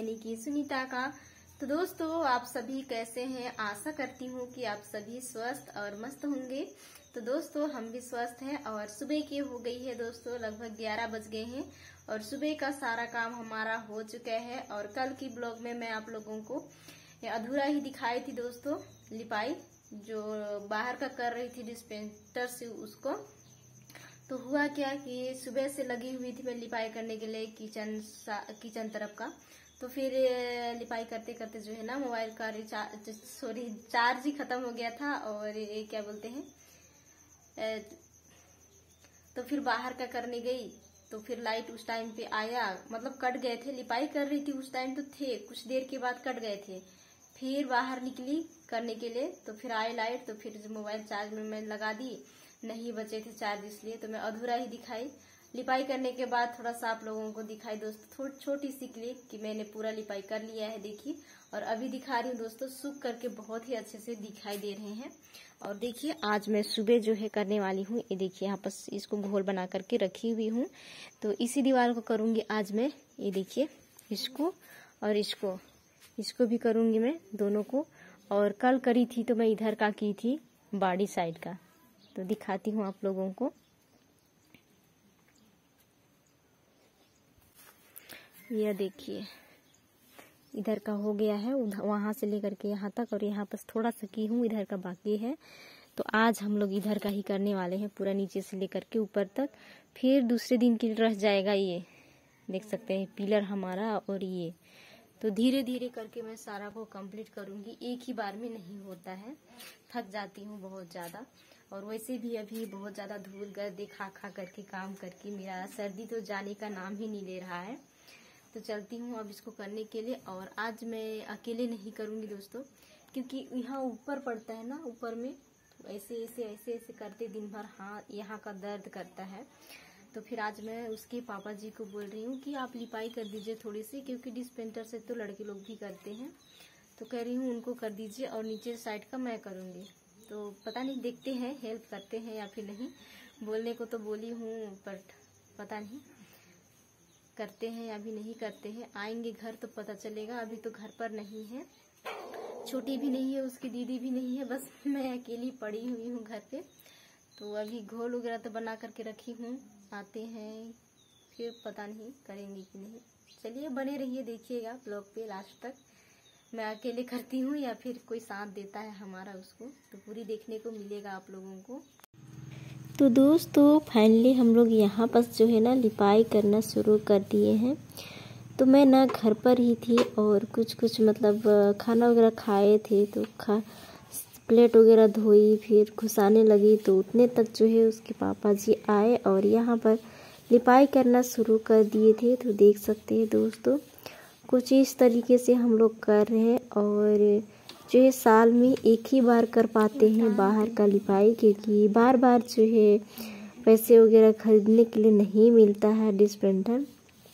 यानी कि सुनीता का। तो दोस्तों आप सभी कैसे हैं? आशा करती हूँ कि आप सभी स्वस्थ और मस्त होंगे। तो दोस्तों हम भी स्वस्थ हैं और सुबह की हो गई है दोस्तों, लगभग 11 बज गए हैं और सुबह का सारा काम हमारा हो चुका है। और कल की ब्लॉग में मैं आप लोगों को अधूरा ही दिखाई थी दोस्तों, लिपाई जो बाहर का कर रही थी डिस्पेंसर से उसको। तो हुआ क्या कि सुबह से लगी हुई थी मैं लिपाई करने के लिए किचन तरफ का। तो फिर लिपाई करते करते जो है ना मोबाइल का चार्ज ही खत्म हो गया था और ये क्या बोलते हैं, तो फिर बाहर का करने गई तो फिर लाइट उस टाइम पे आया, मतलब कट गए थे। लिपाई कर रही थी उस टाइम तो थे, कुछ देर के बाद कट गए थे। फिर बाहर निकली करने के लिए तो फिर आए लाइट, तो फिर मोबाइल चार्ज में मैं लगा दी, नहीं बचे थे चार्ज, इसलिए तो मैं अधूरा ही दिखाई। लिपाई करने के बाद थोड़ा सा आप लोगों को दिखाई दोस्तों, छोटी सी क्लिप कि मैंने पूरा लिपाई कर लिया है देखिए। और अभी दिखा रही हूँ दोस्तों, सूख करके बहुत ही अच्छे से दिखाई दे रहे हैं। और देखिए आज मैं सुबह जो है करने वाली हूँ, ये देखिए यहाँ पर इसको घोल बना करके रखी हुई हूँ। तो इसी दीवार को करूँगी आज मैं, ये देखिए इसको और इसको भी करूँगी मैं दोनों को। और कल करी थी तो मैं इधर का की थी बाड़ी साइड का, तो दिखाती हूँ आप लोगों को। यह देखिए इधर का हो गया है, वहां से लेकर के यहाँ तक, और यहाँ बस थोड़ा सा की हूँ, इधर का बाकी है। तो आज हम लोग इधर का ही करने वाले हैं, पूरा नीचे से लेकर के ऊपर तक। फिर दूसरे दिन के लिए रह जाएगा, ये देख सकते हैं पिलर हमारा। और ये तो धीरे धीरे करके मैं सारा को कंप्लीट करूंगी, एक ही बार में नहीं होता है, थक जाती हूँ बहुत ज्यादा। और वैसे भी अभी बहुत ज्यादा धूल गर्द खा खा करके काम करके मेरा सर्दी तो जाने का नाम ही नहीं ले रहा है। तो चलती हूँ अब इसको करने के लिए। और आज मैं अकेले नहीं करूँगी दोस्तों, क्योंकि यहाँ ऊपर पड़ता है ना, ऊपर में ऐसे ऐसे ऐसे ऐसे करते दिन भर हाथ यहाँ का दर्द करता है। तो फिर आज मैं उसके पापा जी को बोल रही हूँ कि आप लिपाई कर दीजिए थोड़ी सी, क्योंकि डिस्पेंसर से तो लड़के लोग भी करते हैं। तो कह रही हूँ उनको कर दीजिए और नीचे साइड का मैं करूँगी। तो पता नहीं, देखते हैं हेल्प करते हैं या फिर नहीं। बोलने को तो बोली हूँ बट पता नहीं करते हैं या भी नहीं करते हैं। आएंगे घर तो पता चलेगा, अभी तो घर पर नहीं है, छोटी भी नहीं है, उसकी दीदी भी नहीं है, बस मैं अकेली पड़ी हुई हूँ घर पे। तो अभी घोल वगैरह तो बना करके रखी हूँ, आते हैं फिर पता नहीं करेंगे कि नहीं। चलिए बने रहिए, देखिएगा ब्लॉग पे लास्ट तक। मैं अकेले करती हूँ या फिर कोई साथ देता है हमारा, उसको तो पूरी देखने को मिलेगा आप लोगों को। तो दोस्तों फाइनली हम लोग यहाँ पर जो है ना लिपाई करना शुरू कर दिए हैं। तो मैं ना घर पर ही थी और कुछ मतलब खाना वगैरह खाए थे, तो प्लेट वगैरह धोई, फिर घुसाने लगी। तो उतने तक जो है उसके पापा जी आए और यहाँ पर लिपाई करना शुरू कर दिए थे। तो देख सकते हैं दोस्तों कुछ इस तरीके से हम लोग कर रहे हैं। और जो है साल में एक ही बार कर पाते हैं बाहर का लिपाई, क्योंकि बार बार जो है पैसे वगैरह खरीदने के लिए नहीं मिलता है डिस्पेंसर।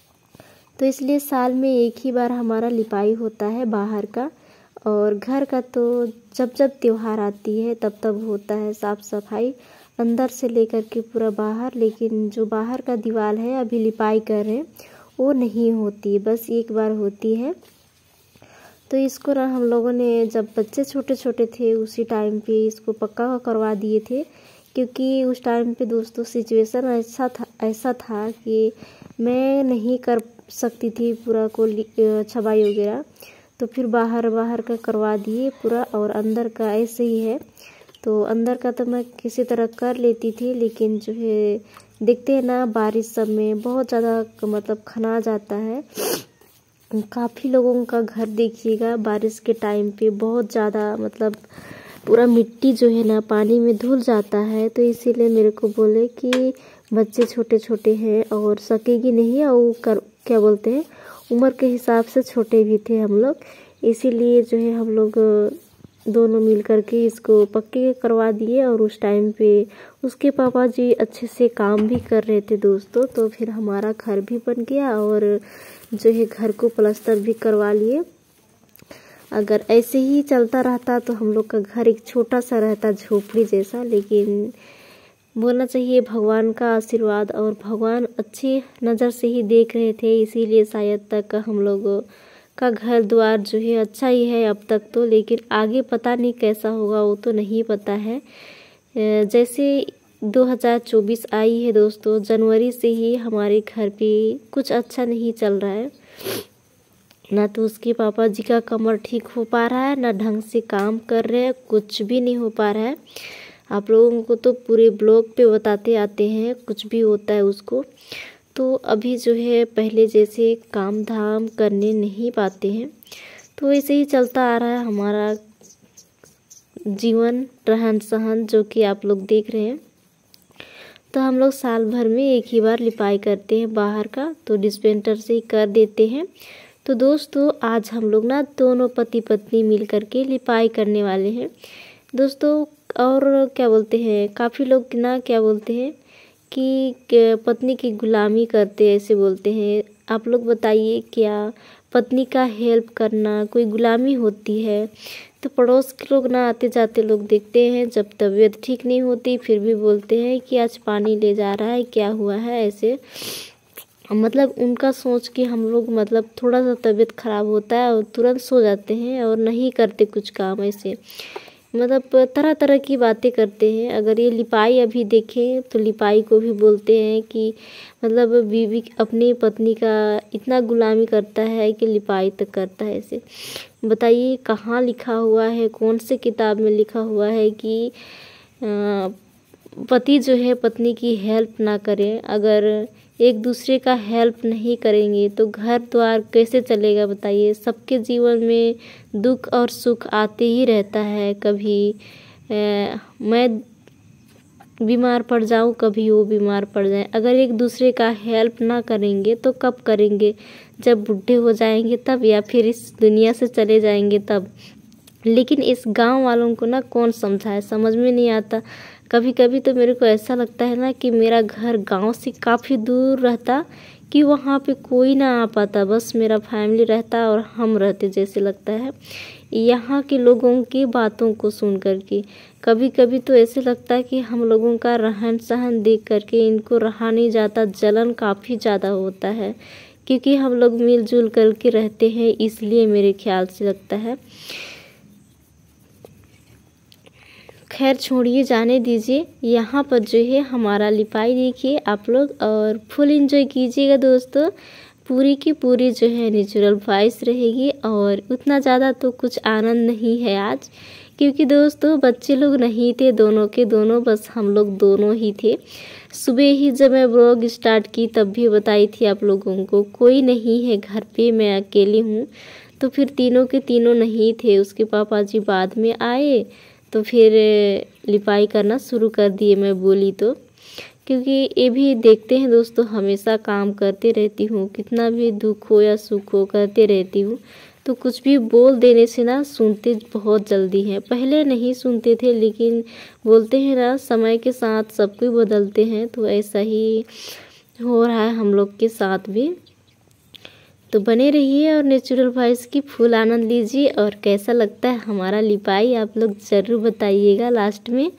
तो इसलिए साल में एक ही बार हमारा लिपाई होता है बाहर का। और घर का तो जब जब त्योहार आती है तब तब होता है साफ सफाई, अंदर से लेकर के पूरा बाहर। लेकिन जो बाहर का दीवार है अभी लिपाई कर रहे हैं वो नहीं होती, बस एक बार होती है। तो इसको ना हम लोगों ने जब बच्चे छोटे छोटे थे उसी टाइम पे इसको पक्का करवा दिए थे, क्योंकि उस टाइम पे दोस्तों सिचुएशन ऐसा था कि मैं नहीं कर सकती थी पूरा को छबाई वगैरह। तो फिर बाहर का करवा दिए पूरा, और अंदर का ऐसे ही है। तो अंदर का तो मैं किसी तरह कर लेती थी, लेकिन जो है देखते हैं ना बारिश सब में बहुत ज़्यादा मतलब खना जाता है। काफ़ी लोगों का घर देखिएगा बारिश के टाइम पे बहुत ज़्यादा मतलब पूरा मिट्टी जो है ना पानी में धुल जाता है। तो इसीलिए मेरे को बोले कि बच्चे छोटे छोटे हैं और सकेगी नहीं, और क्या बोलते हैं उम्र के हिसाब से छोटे भी थे हम लोग, इसीलिए जो है हम लोग दोनों मिल करके इसको पक्के करवा दिए। और उस टाइम पे उसके पापा जी अच्छे से काम भी कर रहे थे दोस्तों। तो फिर हमारा घर भी बन गया और जो है घर को प्लास्टर भी करवा लिए। अगर ऐसे ही चलता रहता तो हम लोग का घर एक छोटा सा रहता, झोपड़ी जैसा। लेकिन बोलना चाहिए भगवान का आशीर्वाद, और भगवान अच्छी नज़र से ही देख रहे थे, इसीलिए शायद तक हम लोग का घर द्वार जो है अच्छा ही है अब तक तो, लेकिन आगे पता नहीं कैसा होगा, वो तो नहीं पता है। जैसे 2024 आई है दोस्तों, जनवरी से ही हमारे घर पे कुछ अच्छा नहीं चल रहा है। ना तो उसके पापा जी का कमर ठीक हो पा रहा है, ना ढंग से काम कर रहे हैं, कुछ भी नहीं हो पा रहा है। आप लोगों को तो पूरे ब्लॉग पे बताते आते हैं कुछ भी होता है उसको। तो अभी जो है पहले जैसे काम धाम करने नहीं पाते हैं, तो ऐसे ही चलता आ रहा है हमारा जीवन, रहन सहन, जो कि आप लोग देख रहे हैं। तो हम लोग साल भर में एक ही बार लिपाई करते हैं बाहर का, तो डिस्पेंसर से ही कर देते हैं। तो दोस्तों आज हम लोग ना दोनों पति पत्नी मिल करके लिपाई करने वाले हैं दोस्तों। और क्या बोलते हैं, काफ़ी लोग ना क्या बोलते हैं कि पत्नी की गुलामी करते हैं, ऐसे बोलते हैं। आप लोग बताइए, क्या पत्नी का हेल्प करना कोई गुलामी होती है? तो पड़ोस के लोग ना आते जाते लोग देखते हैं, जब तबीयत ठीक नहीं होती फिर भी बोलते हैं कि आज पानी ले जा रहा है, क्या हुआ है, ऐसे मतलब उनका सोच के हम लोग मतलब थोड़ा सा तबीयत खराब होता है और तुरंत सो जाते हैं और नहीं करते कुछ काम, ऐसे मतलब तरह तरह की बातें करते हैं। अगर ये लिपाई अभी देखें तो लिपाई को भी बोलते हैं कि मतलब बीवी अपनी पत्नी का इतना गुलामी करता है कि लिपाई तक करता है। ऐसे बताइए कहाँ लिखा हुआ है, कौन से किताब में लिखा हुआ है कि पति जो है पत्नी की हेल्प ना करें? अगर एक दूसरे का हेल्प नहीं करेंगे तो घर द्वार कैसे चलेगा बताइए? सबके जीवन में दुख और सुख आते ही रहता है। कभी मैं बीमार पड़ जाऊं, कभी वो बीमार पड़ जाए। अगर एक दूसरे का हेल्प ना करेंगे तो कब करेंगे? जब बुढ़े हो जाएंगे तब, या फिर इस दुनिया से चले जाएंगे तब। लेकिन इस गांव वालों को ना कौन समझाए, समझ में नहीं आता। कभी कभी तो मेरे को ऐसा लगता है ना कि मेरा घर गांव से काफ़ी दूर रहता, कि वहाँ पे कोई ना आ पाता, बस मेरा फैमिली रहता और हम रहते जैसे लगता है यहाँ के लोगों की बातों को सुन करके। कभी कभी तो ऐसे लगता है कि हम लोगों का रहन सहन देख करके इनको रहा नहीं जाता, जलन काफ़ी ज़्यादा होता है, क्योंकि हम लोग मिलजुल करके रहते हैं, इसलिए मेरे ख्याल से लगता है। खैर छोड़िए, जाने दीजिए। यहाँ पर जो है हमारा लिपाई देखिए आप लोग, और फुल एंजॉय कीजिएगा दोस्तों। पूरी की पूरी जो है नेचुरल वॉइस रहेगी, और उतना ज़्यादा तो कुछ आनंद नहीं है आज, क्योंकि दोस्तों बच्चे लोग नहीं थे, दोनों के दोनों, बस हम लोग दोनों ही थे। सुबह ही जब मैं ब्लॉग स्टार्ट की तब भी बताई थी आप लोगों को, कोई नहीं है घर पे, मैं अकेली हूँ। तो फिर तीनों के तीनों नहीं थे, उसके पापा जी बाद में आए तो फिर लिपाई करना शुरू कर दिए। मैं बोली तो, क्योंकि ये भी देखते हैं दोस्तों, हमेशा काम करते रहती हूँ, कितना भी दुख हो या सुख हो करते रहती हूँ। तो कुछ भी बोल देने से ना सुनते बहुत जल्दी हैं। पहले नहीं सुनते थे, लेकिन बोलते हैं ना समय के साथ सब कुछ बदलते हैं, तो ऐसा ही हो रहा है हम लोग के साथ भी। तो बने रहिए और नेचुरल वॉइस की फुल आनंद लीजिए। और कैसा लगता है हमारा लिपाई आप लोग ज़रूर बताइएगा लास्ट में।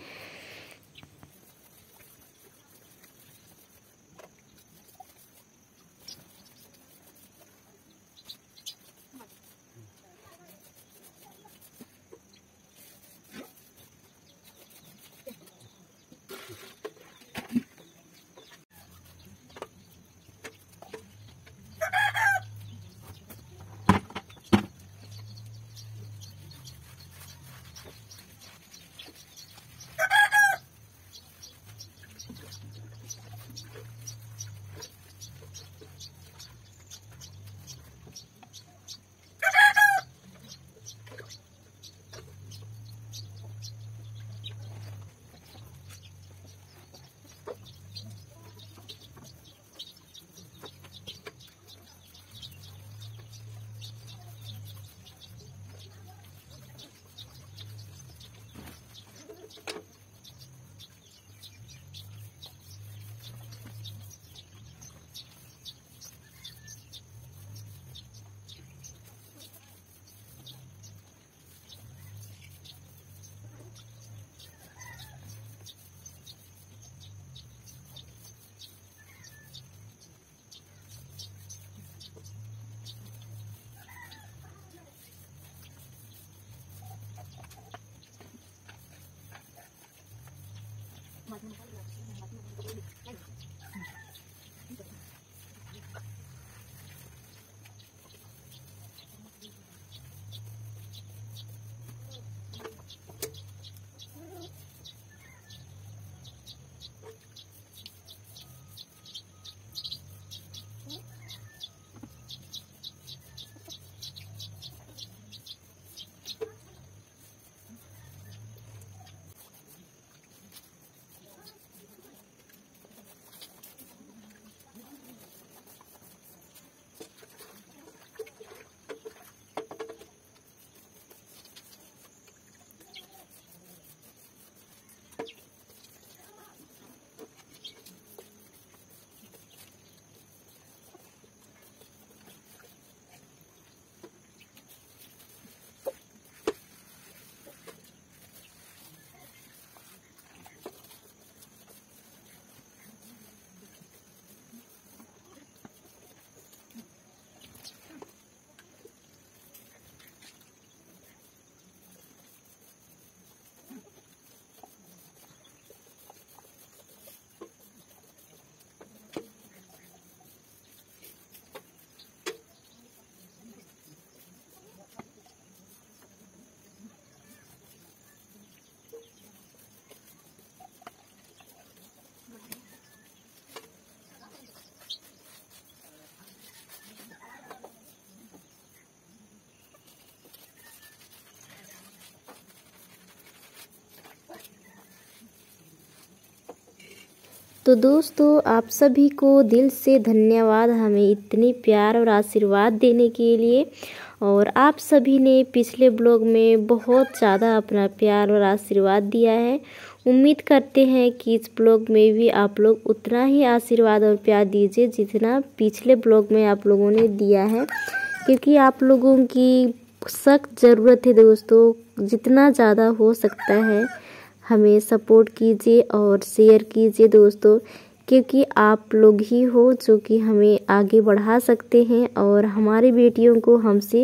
तो दोस्तों, आप सभी को दिल से धन्यवाद हमें इतनी प्यार और आशीर्वाद देने के लिए। और आप सभी ने पिछले ब्लॉग में बहुत ज़्यादा अपना प्यार और आशीर्वाद दिया है। उम्मीद करते हैं कि इस ब्लॉग में भी आप लोग उतना ही आशीर्वाद और प्यार दीजिए जितना पिछले ब्लॉग में आप लोगों ने दिया है, क्योंकि आप लोगों की सख्त ज़रूरत है दोस्तों। जितना ज़्यादा हो सकता है हमें सपोर्ट कीजिए और शेयर कीजिए दोस्तों, क्योंकि आप लोग ही हो जो कि हमें आगे बढ़ा सकते हैं और हमारी बेटियों को हमसे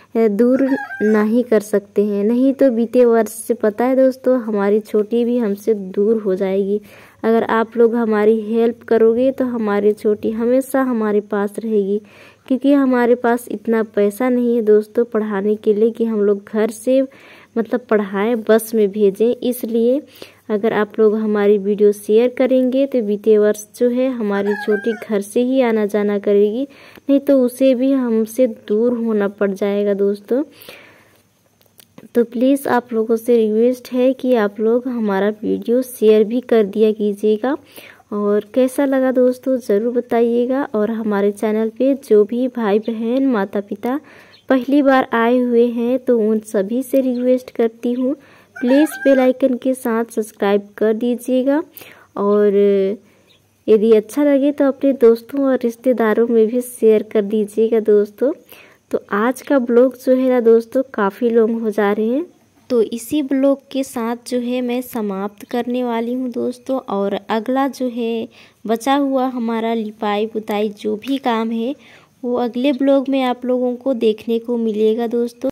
दूर नहीं कर सकते हैं। नहीं तो बीते वर्ष से पता है दोस्तों, हमारी छोटी भी हमसे दूर हो जाएगी। अगर आप लोग हमारी हेल्प करोगे तो हमारी छोटी हमेशा हमारे पास रहेगी, क्योंकि हमारे पास इतना पैसा नहीं है दोस्तों पढ़ाने के लिए कि हम लोग घर से मतलब पढ़ाएं, बस में भेजें। इसलिए अगर आप लोग हमारी वीडियो शेयर करेंगे तो बीते वर्ष जो है हमारी छोटी घर से ही आना जाना करेगी, नहीं तो उसे भी हमसे दूर होना पड़ जाएगा दोस्तों। तो प्लीज़ आप लोगों से रिक्वेस्ट है कि आप लोग हमारा वीडियो शेयर भी कर दिया कीजिएगा। और कैसा लगा दोस्तों ज़रूर बताइएगा। और हमारे चैनल पे जो भी भाई बहन माता पिता पहली बार आए हुए हैं तो उन सभी से रिक्वेस्ट करती हूँ, प्लीज़ बेल आइकन के साथ सब्सक्राइब कर दीजिएगा। और यदि अच्छा लगे तो अपने दोस्तों और रिश्तेदारों में भी शेयर कर दीजिएगा दोस्तों। तो आज का ब्लॉग जो है ना दोस्तों काफ़ी लॉन्ग हो जा रहे हैं, तो इसी ब्लॉग के साथ जो है मैं समाप्त करने वाली हूँ दोस्तों। और अगला जो है बचा हुआ हमारा लिपाई पुताई जो भी काम है वो अगले ब्लॉग में आप लोगों को देखने को मिलेगा दोस्तों।